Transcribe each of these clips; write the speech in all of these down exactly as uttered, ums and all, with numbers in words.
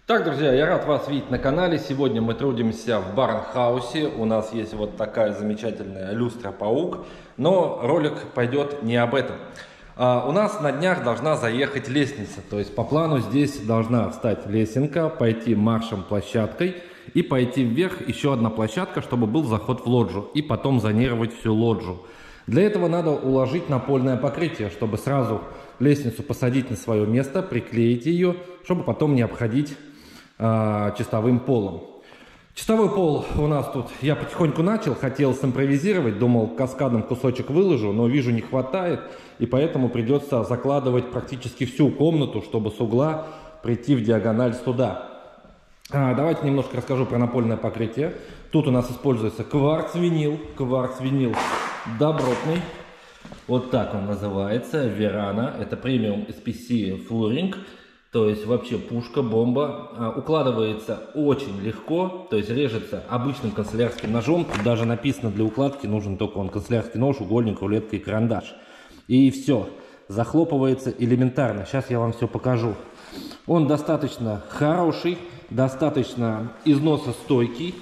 Так, друзья, я рад вас видеть на канале. Сегодня мы трудимся в Барнхаусе. У нас есть вот такая замечательная люстра-паук. Но ролик пойдет не об этом. А, у нас на днях должна заехать лестница. То есть по плану здесь должна встать лесенка, пойти маршем площадкой и пойти вверх еще одна площадка, чтобы был заход в лоджию. И потом зонировать всю лоджию. Для этого надо уложить напольное покрытие, чтобы сразу лестницу посадить на свое место, приклеить ее, чтобы потом не обходить чистовым полом. Чистовой пол у нас тут, я потихоньку начал, хотел симпровизировать, думал, каскадом кусочек выложу, но вижу, не хватает, и поэтому придется закладывать практически всю комнату, чтобы с угла прийти в диагональ сюда. А, давайте немножко расскажу про напольное покрытие. Тут у нас используется кварц-винил, кварц-винил добротный, вот так он называется, Верана, это премиум эс пи си флуринг. То есть вообще пушка, бомба. Укладывается очень легко, то есть режется обычным канцелярским ножом. Тут даже написано, для укладки нужен только он канцелярский нож, угольник, рулетка и карандаш. И все, захлопывается элементарно. Сейчас я вам все покажу. Он достаточно хороший, достаточно износостойкий.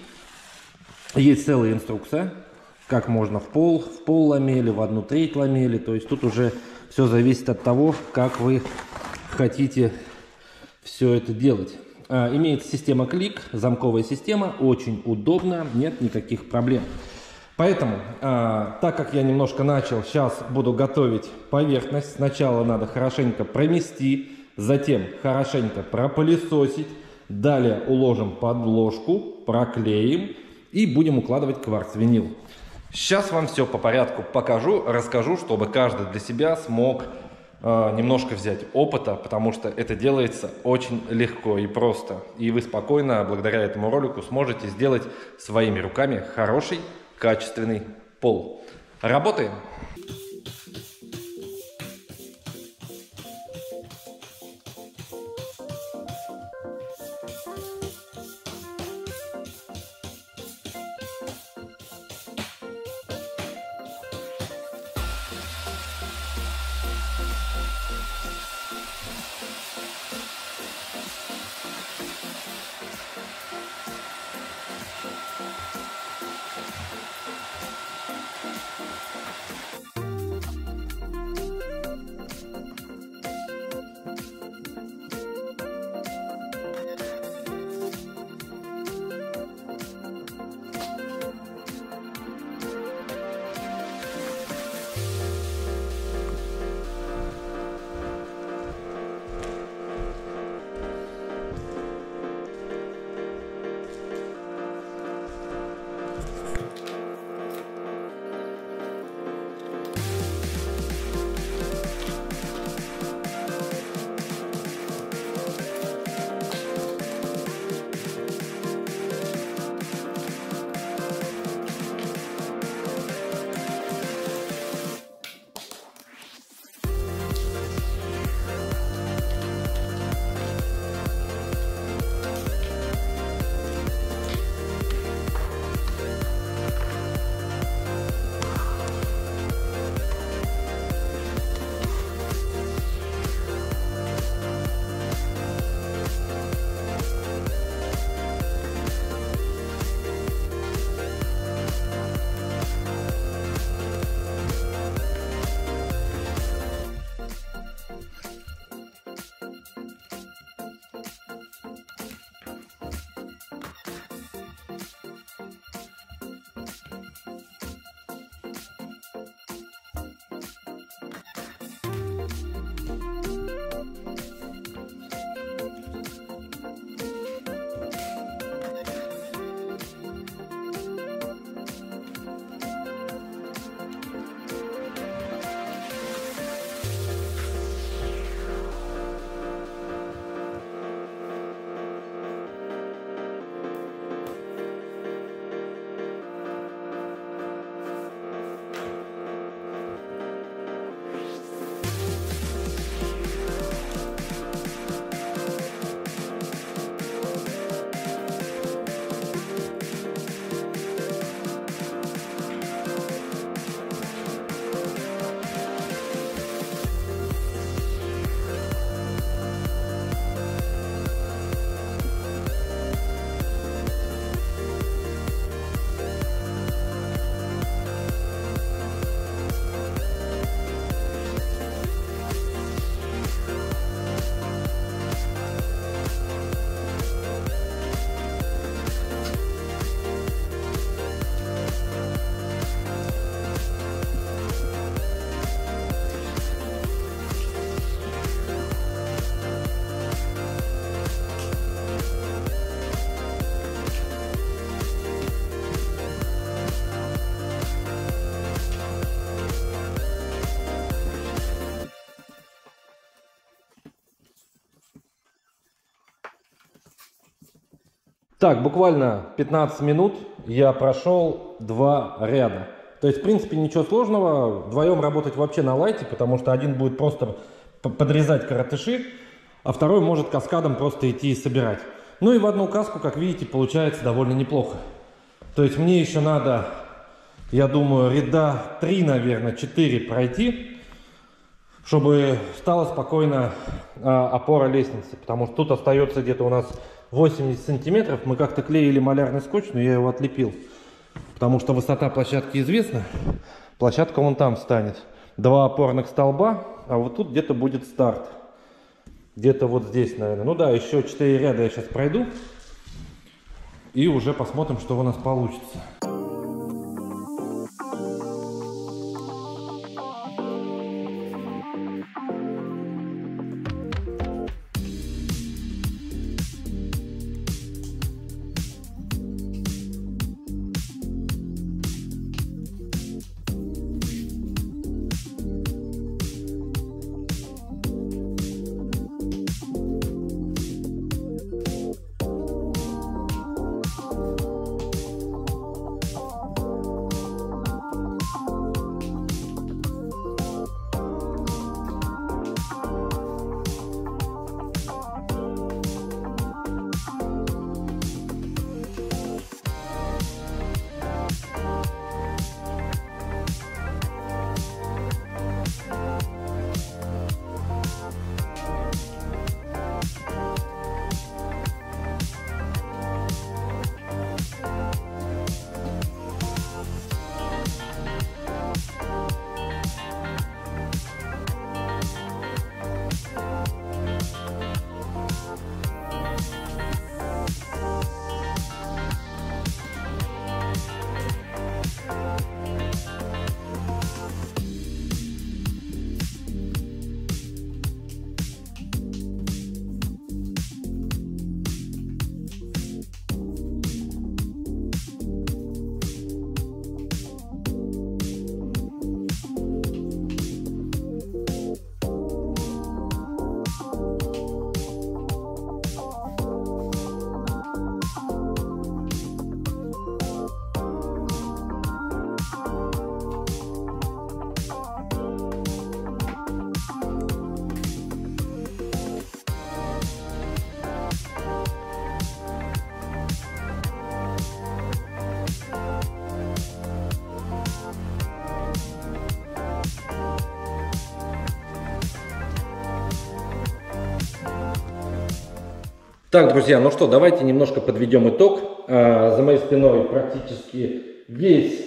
Есть целая инструкция, как можно в пол, в пол ламели, в одну треть ламели. То есть тут уже все зависит от того, как вы хотите все это делать. А, имеется система клик, замковая система, очень удобно, нет никаких проблем. Поэтому, а, так как я немножко начал, сейчас буду готовить поверхность. Сначала надо хорошенько промести, затем хорошенько пропылесосить, далее уложим подложку, проклеим и будем укладывать кварц-винил. Сейчас вам все по порядку покажу, расскажу, чтобы каждый для себя смог немножко взять опыта, потому что это делается очень легко и просто. И вы спокойно, благодаря этому ролику, сможете сделать своими руками хороший, качественный пол. Работаем! Так, буквально пятнадцать минут я прошел два ряда. То есть, в принципе, ничего сложного. Вдвоем работать вообще на лайте, потому что один будет просто подрезать коротыши, а второй может каскадом просто идти и собирать. Ну и в одну каску, как видите, получается довольно неплохо. То есть мне еще надо, я думаю, ряда три, наверное, четыре пройти, чтобы стала спокойно а, опора лестницы. Потому что тут остается где-то у нас восемьдесят сантиметров. Мы как-то клеили малярный скотч, но я его отлепил. Потому что высота площадки известна. Площадка вон там станет. Два опорных столба, а вот тут где-то будет старт. Где-то вот здесь, наверное. Ну да, еще четыре ряда я сейчас пройду. И уже посмотрим, что у нас получится. Так, друзья, ну что, давайте немножко подведем итог. А, за моей спиной практически весь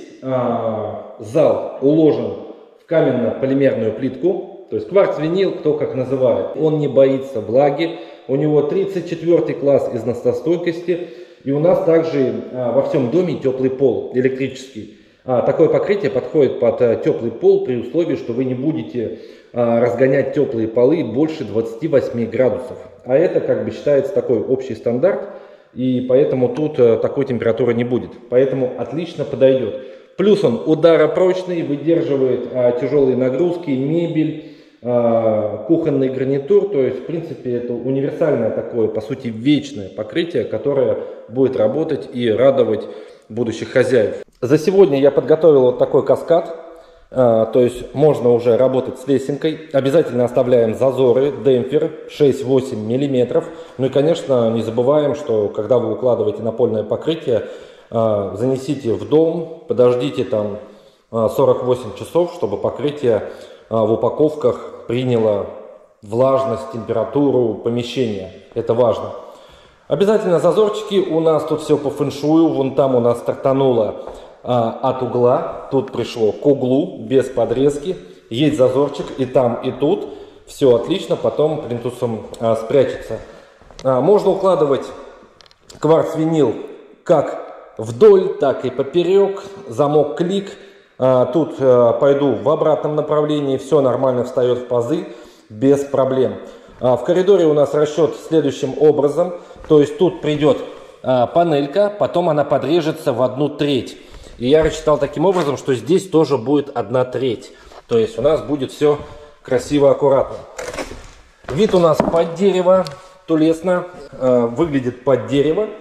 а, зал уложен в каменно-полимерную плитку. То есть кварц-винил, кто как называет. Он не боится влаги. У него тридцать четвёртый класс износостойкости. И у нас также а, во всем доме теплый пол электрический. А, такое покрытие подходит под а, теплый пол при условии, что вы не будете а, разгонять теплые полы больше двадцати восьми градусов. А это как бы считается такой общий стандарт, и поэтому тут а, такой температуры не будет. Поэтому отлично подойдет. Плюс он ударопрочный, выдерживает а, тяжелые нагрузки, мебель, а, кухонный гарнитур. То есть, в принципе, это универсальное такое, по сути, вечное покрытие, которое будет работать и радовать будущих хозяев. За сегодня я подготовил вот такой каскад. А, то есть можно уже работать с лесенкой. Обязательно оставляем зазоры, демпфер шесть-восемь миллиметров. Ну и, конечно, не забываем, что когда вы укладываете напольное покрытие, а, занесите в дом, подождите там а, сорок восемь часов, чтобы покрытие а, в упаковках приняло влажность, температуру помещения. Это важно. Обязательно зазорчики. У нас тут все по фэншую. Вон там у нас стартануло от угла, тут пришло к углу, без подрезки, есть зазорчик и там, и тут, все отлично, потом плинтусом а, спрячется. А, можно укладывать кварц-винил как вдоль, так и поперек, замок клик, а, тут а, пойду в обратном направлении, все нормально встает в пазы, без проблем. А, в коридоре у нас расчет следующим образом, то есть тут придет а, панелька, потом она подрежется в одну треть. И я рассчитал таким образом, что здесь тоже будет одна треть. То есть у нас будет все красиво, аккуратно. Вид у нас под дерево, тулесно, э, выглядит под дерево.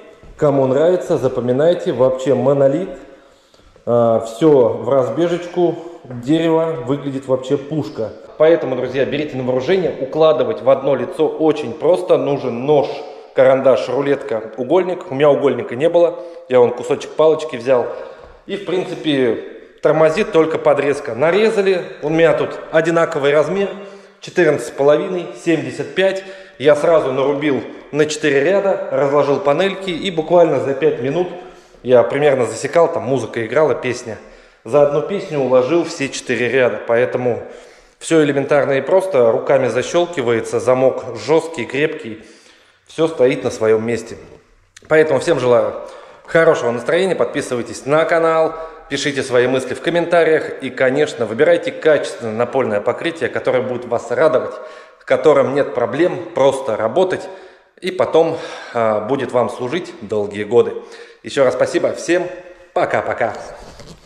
Кому нравится, запоминайте, вообще монолит. Все в разбежечку, дерево, выглядит вообще пушка. Поэтому, друзья, берите на вооружение. Укладывать в одно лицо очень просто. Нужен нож, карандаш, рулетка, угольник. У меня угольника не было. Я вон кусочек палочки взял. И, в принципе, тормозит только подрезка. Нарезали. У меня тут одинаковый размер. четырнадцать с половиной, семьдесят пять. Я сразу нарубил на четыре ряда, разложил панельки. И буквально за пять минут я примерно засекал. Там музыка играла, песня. За одну песню уложил все четыре ряда. Поэтому все элементарно и просто. Руками защелкивается. Замок жесткий, крепкий. Все стоит на своем месте. Поэтому всем желаю хорошего настроения. Подписывайтесь на канал. Пишите свои мысли в комментариях. И, конечно, выбирайте качественное напольное покрытие, которое будет вас радовать, с которым нет проблем, просто работать. И потом э, будет вам служить долгие годы. Еще раз спасибо. Всем пока-пока.